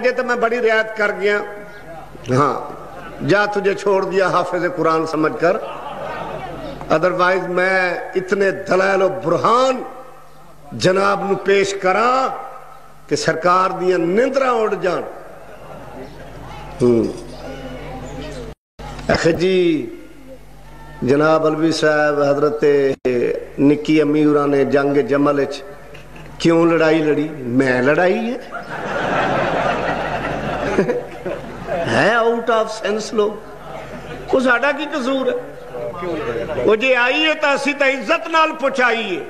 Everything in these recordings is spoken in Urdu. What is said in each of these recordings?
یہ تو میں بڑی رعایت کر گیا ہاں جا تجھے چھوڑ دیا حافظ قرآن سمجھ کر ادروائز میں اتنے دلائل و برہان جناب نو پیش کراں کہ سرکار دیا نندرہ اڑ جان جی جناب علوی صاحب حضرت نکی امیورہ نے جنگ جمل کیوں لڑائی لڑی میں لڑائی ہے آؤٹ آف سینس لوگ کو ساڑھا کی قصور ہے وہ جے آئیے تا اسی تا عزت نال پہنچائیے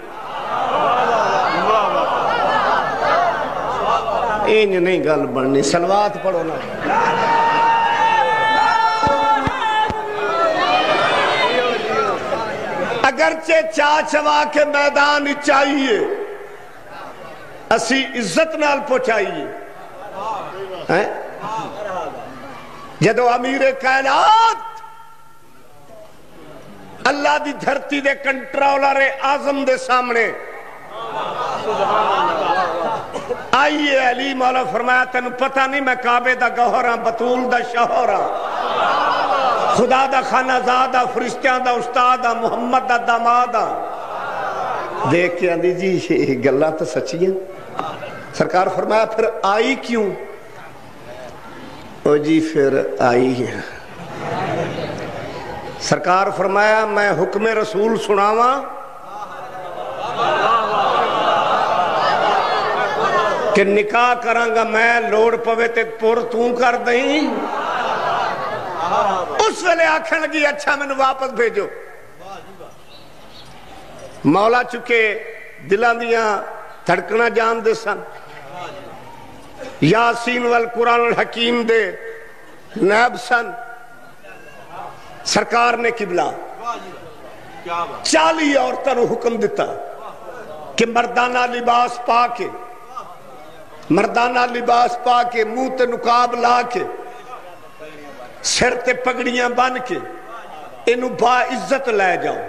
اینج نہیں گل بننی سلوات پڑھو نا اگرچہ چاچوا کے میدان چاہیے اسی عزت نال پہنچائیے جدو امیر کائنات اللہ دی دھرتی دے کنٹرولر اعظم دے سامنے آئیے علی مولا فرمایا تینو پتہ نہیں میں کعبے دا گوہراں بطول دا شہوراں خدا دا خانہ زادہ فرشتیاں دا استادہ محمد دا دامادہ دیکھ کے اندھی جی یہ گلہ تو سچی ہیں سرکار فرمایا پھر آئی کیوں او جی پھر آئی ہے سرکار فرمایا میں حکم رسول سناواں کہ نکاح کرانگا میں لوڑ پوے تے پور توں کر دیں اس ویلے آنکھیں لگی اچھا میں نے واپس بھیجو مولا چکے دلان دیاں دھڑکنا جان دے سن یاسین والقرآن الحکیم دے نیب سن سرکار نے قبلہ 40 عورتوں نے حکم دیتا کہ مردانہ لباس پا کے مردانہ لباس پا کے منہ تے نقاب لا کے سر تے پگڑیاں بن کے انہوں با عزت لے جاؤ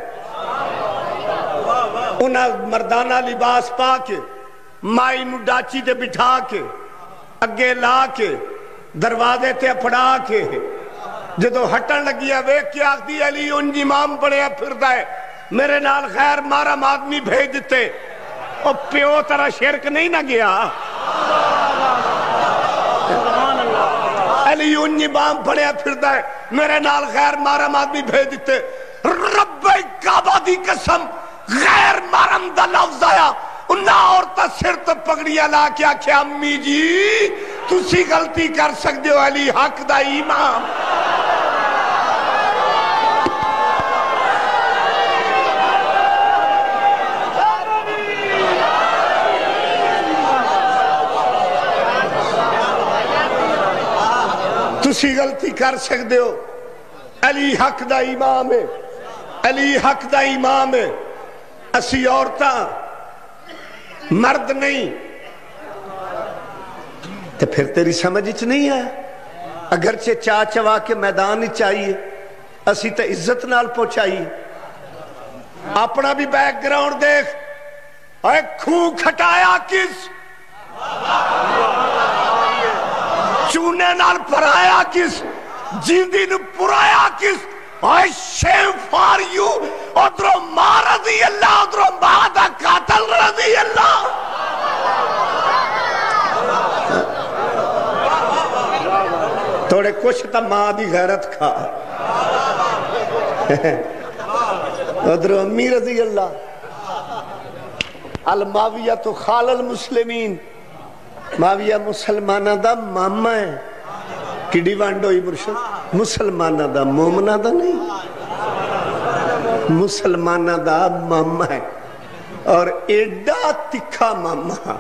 انہوں مردانہ لباس پا کے مائی نو ڈاچی تے بٹھا کے اگے لا کے دروازے تے اپڑا کے جدو ہٹن لگیا ویک کے آخ دی علی انج امام پڑھیا پھر دائے میرے نال خیر مارا آدمی بھیج دیتے اور پیو ترہ شرک نہیں نہ گیا علی انج امام پڑھیا پھر دائے میرے نال خیر مارا آدمی بھیج دیتے رب کعبہ دی قسم غیر مارم دا لفظ آیا انہا عورتہ سر تو پگڑیا لا کیا کہ امی جی تسی غلطی کر سکتے ہو علی حق دا امام تسی غلطی کر سکتے ہو علی حق دا امام ہے علی حق دا امام ہے اسی عورتہ مرد نہیں تو پھر تیری سمجھ نہیں ہے اگرچہ چاچوا کے میدان چاہیے اسی تو عزت نال پہنچائیے اپنا بھی بیک گراؤنڈ دیکھ اے کھو کھٹایا کس چونے نال پرایا کس جیندی نو پرایا کس اے شیم فار یو ادھرو ماں رضی اللہ ادھرو ماں دا قاتل رضی اللہ تھوڑے کچھ تا ماں دی غیرت کھا ادھرو امی رضی اللہ الماویہ تو خال المسلمین ماویہ مسلمانہ دا ماما ہے کڑی وانڈو ہی مرشد مسلمانہ دا مومنہ دا نہیں مسلمانہ دا ماما ہے اور ایڈا تکھا ماما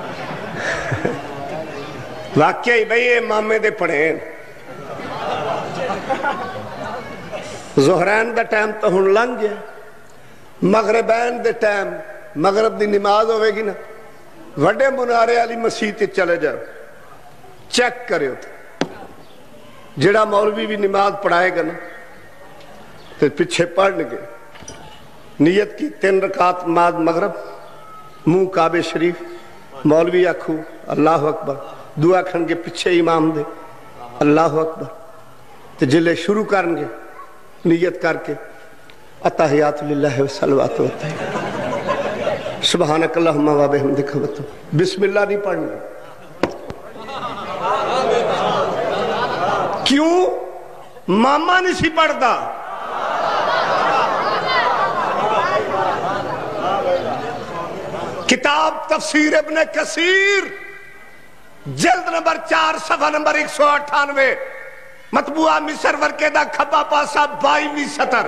واقعی بھئی یہ مامے دے پڑھیں زہرین دا ٹائم تو ہن لنگ گیا مغربین دے ٹائم مغرب دی نماز ہوئے گی نا وڈے منارے علی مسیح چلے جاؤ چیک کرے ہوتا جڑا مولوی بھی نماز پڑھائے گا نا تو پچھے پڑھ لگے نیت کی 3 رکعت مغرب منہ کعبے شریف مولوی آکھو اللہ اکبر دعا کھنگے پیچھے امام دے اللہ اکبر تے جلے شروع کرنگے نیت کر کے اتحیات للہ و صلوات و تحیات سبحانک اللہم و بحمدک بسم اللہ نہیں پڑھنا کیوں ماما نہیں سی پڑھتا کتاب تفسیر ابن کثیر جلد نمبر 4 صفحہ نمبر 198 مطبوعہ مصر ورکے دا کھبا پاسا 22ویں سطر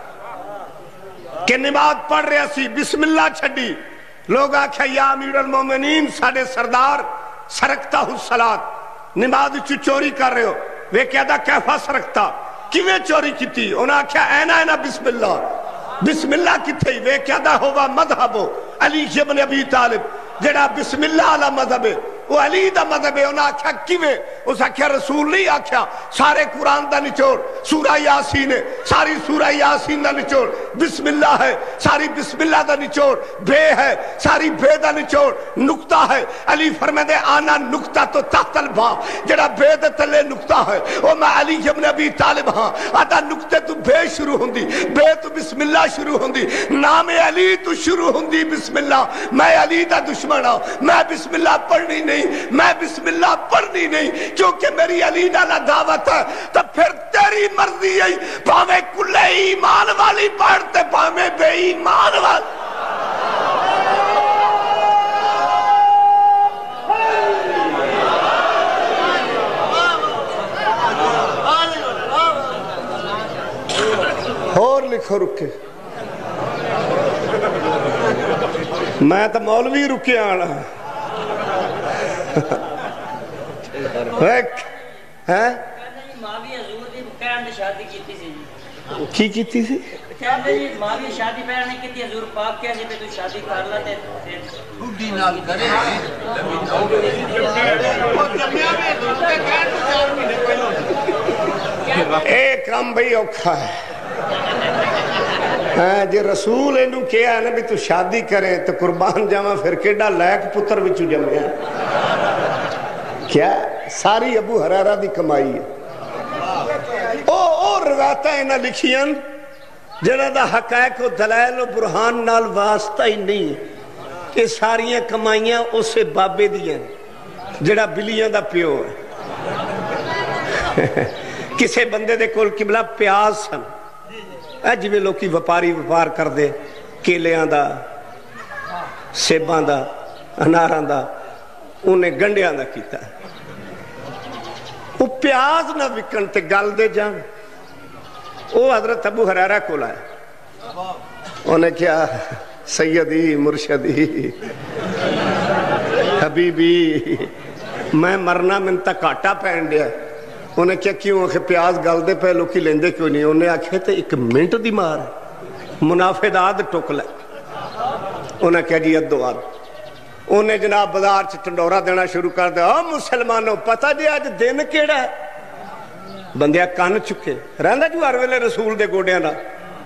کہ نماز پڑھ رہے سی بسم اللہ چھڑی لوگ آکھا یا امیر المومنین ساڑے سردار سرکتا ہو صلات نماز چوری کر رہے ہو وہ کہہ دا کیفا سرکتا کیویں چوری کی تھی انہاں آکھا اینا بسم اللہ کی تھی وہ کہہ دا ہوا مذہبو علی ابن ابی طالب جڑا بسم اللہ علی مذہب ہے وہ علی دا مذہب ہے انہاں آکھا کیویں اس آکھا رسول نہیں آکھا سارے قرآن دا نچوڑ سورہ یاسین ہے ساری سورہ یاسین دا نچوڑ بسم اللہ ہے ساری بسم اللہ دا نچوڑ بے ہے ساری بے دا نچوڑ نکتہ ہے علی فرمائے دے آنا نکتہ تو تحت البا جڑا بے دے تلے نکتہ ہے وہ میں علی ابن ابی طالب ہاں آتا نکتے تو بے شروع ہوندی بے تو بسم اللہ شروع ہوندی نام علی تو شروع ہوندی بسم اللہ میں علی دا دشمن ہوں میں بسم اللہ پڑھنی نہیں میں بسم اللہ پڑھنی نہیں کیونکہ میری علی نالا دعوت ہے تو پھر تیری مرضی ہے پاوے کلے ایمان والی پڑھتے پاوے بے ایمان والی اور لکھو رکے میں تو مولوی رکے آنا کی کیتی سی ماوی شادی پہر نہیں کیتی حضور پاک کیا سی پہ تو شادی کر لیتے بڑھی نال کرے ایک کام بھئی اوکھا ہے جی رسول انہوں کیا ہے نا بھی تو شادی کرے تو قربان جامع پھر کیڑا لائق پتر وچو جمعے کیا ساری ابو حریرہ دی کمائی ہے اور روایتہ انہا لکھیاں جنہ دا حقائق و دلائل و برہان نال واسطہ ہی نہیں ہے کہ ساریاں کمائیاں اسے بابے دیاں جڑا بلیاں دا پیو ہے کسے بندے دے کول قبلہ پیاز سن اج بھی لوکی وپاری وپار کر دے کیلیاں دا سیباں دا اناراں دا انہیں گنڈیاں دا کیتا ہے وہ پیاز نہ وکن تے گل دے جان وہ حضرت ابو حریرہ کو لائے انہیں کیا سیدی مرشدی حبیبی میں مرنا من تک کاٹا پہن دیا انہیں کیا کیوں کہ پیاز گل دے پہ لوکی لیندے کیوں نہیں انہیں آکھے تے ایک منٹ دی مار منافع داد ٹوک لے انہیں کیا جی ادو آد انہیں جناب بازار چٹنڈورا دینا شروع کر دیا مسلمانوں پتہ جی آج دن کیڑا ہے بندیا کان چکے رہندا جو ہر ویلے رسول دے گوڑیاں دا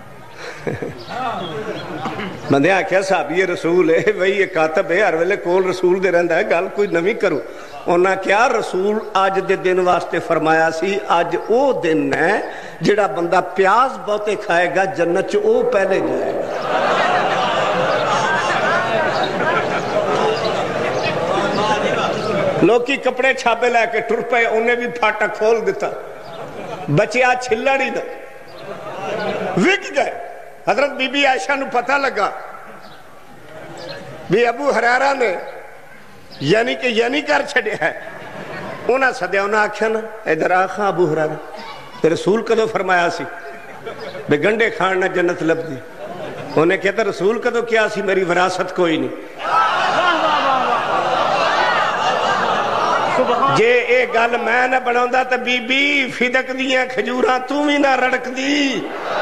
بندیا کیا صاحب یہ رسول ہے وہی یہ کاتب ہے ہر ویلے کول رسول دے رہندا ہے گل کوئی نویں کرو انہاں کیا رسول آج دے دن واسطے فرمایا سی آج او دن ہے جڑا بندہ پیاز بہتے کھائے گا جنت چ او پہلے جائے گا لوکی کپڑے چھاپے لے کے ٹر پے انہیں بھی پھاٹا کھول دیتا بچیا چھلڑی دا وگ گئے حضرت بی بی عائشہ نو پتہ لگا بھی ابو حریرہ نے یعنی کر چھڑے ہے انہاں صدیہ انہاں آکھیا نا ادھر آخا ابو حریرہ رسول کدو فرمایا سی بے گنڈے کھاننا جنت لب دی انہیں کہتا رسول کدو کیا سی میری وراثت کوئی نہیں جے اے گل میں نہ بناؤں دا تا بی بی فدق دیاں کھجوراں تو بھی نہ رڑک دی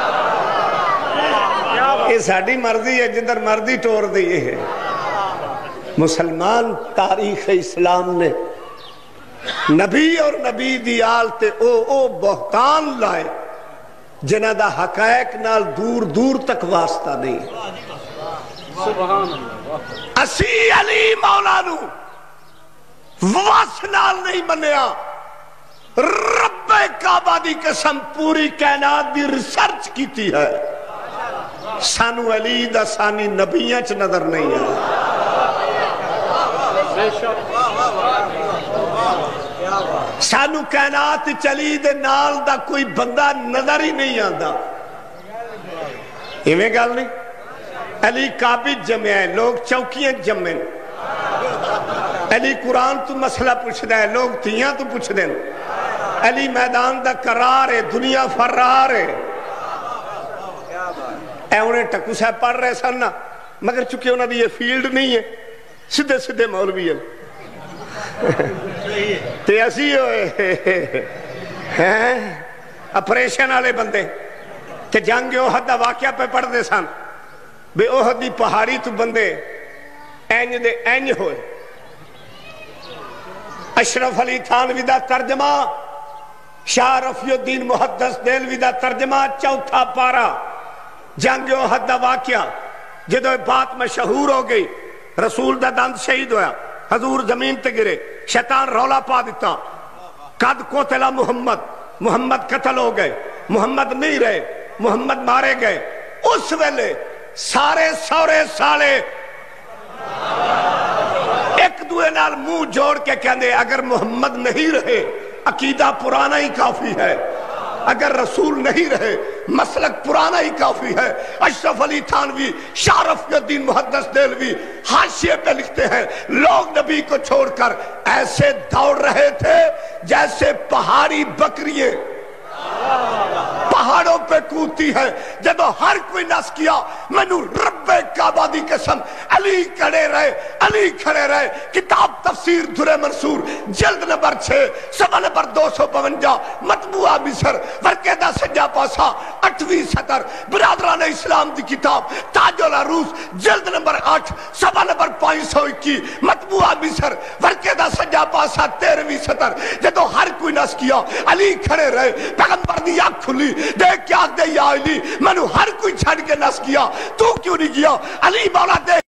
یہ ساڑی مرضی ہے جدر مرضی ٹور دیئے ہے مسلمان تاریخ اسلام نے نبی اور نبی دیال تے او بہتان لائے جنہ دا حقائق نال دور دور تک واسطہ نہیں اسی علی مولانو وس نال نہیں منیا، رب کعبہ دی قسم پوری کائنات دی ریسرچ کیتی ہے، سانو علی دا ثانی نبیاں چ نظر نہیں ہے۔ سانو کائنات چلی دے نال دا کوئی بندہ نظر ہی نہیں آندا، ایویں گل نہیں۔ علی قابض جمع ہے، لوگ چوکیاں جمع، علی قرآن تو مسئلہ پوچھ دے، لوگ تیاں تو پوچھ دیں، علی میدان دا قرار ہے، دنیا فرار ہے۔ اے انہیں ٹکو صاحب پڑھ رہے سن نا، مگر چونکہ انہوں نے یہ فیلڈ نہیں ہے، سدھے سدھے مولوی ہیں تے اسی ہوئے اپریشن والے بندے کہ جنگ احد دا واقعہ پہ پڑھ دے سن، بے احد دی پہاڑی تو بندے اینج دے اینج ہوئے۔ اشرف علی تھانوی دا ترجمہ، شاہ رفیع الدین محدث دہلوی دا ترجمہ، چوتھا پارا، جنگ احد دا واقعہ جدو بات مشہور ہو گئی، رسول دا دند شہید ہویا، حضور زمین تے گرے، شیطان رولا پا دیتا، قد قتل محمد، محمد قتل ہو گئے، محمد نہیں رہے، محمد مارے گئے۔ اس ویلے سارے سورے سالے ایک دوے نال منہ جوڑ کے کہندے اگر محمد نہیں رہے عقیدہ پرانا ہی کافی ہے، اگر رسول نہیں رہے مسلک پرانا ہی کافی ہے۔ اشرف علی تھانوی، شاہ رفیع الدین محدث دہلوی حاشیے پہ لکھتے ہیں لوگ نبی کو چھوڑ کر ایسے دوڑ رہے تھے جیسے پہاڑی بکریے پہاڑوں پہ کودتی ہے۔ جدو ہر کوئی نس کیا، مینو رب کعبہ دی قسم علی کھڑے رہے، علی کھڑے رہے۔ کتاب تفسیر در منصور جلد نمبر 6 صفحہ نمبر 252، مطبوعہ مصر، ورقے دا سجا پاسا 8ویں سطر، برادران اسلام دی کتاب تاج العروس جلد نمبر 8 صفحہ نمبر 521، مطبوعہ مصر، ورقے دا سجا پاسا 13ویں سطر۔ جدو ہر کوئی نس کیا، علی کھڑے رہے، پیغمبر دی آنکھ کھلی، دیکھ کے آگ دے یا علی، میں نے ہر کوئی چھڑ کے نس کیا، تو کیوں نہیں کیا؟ علی مولا دے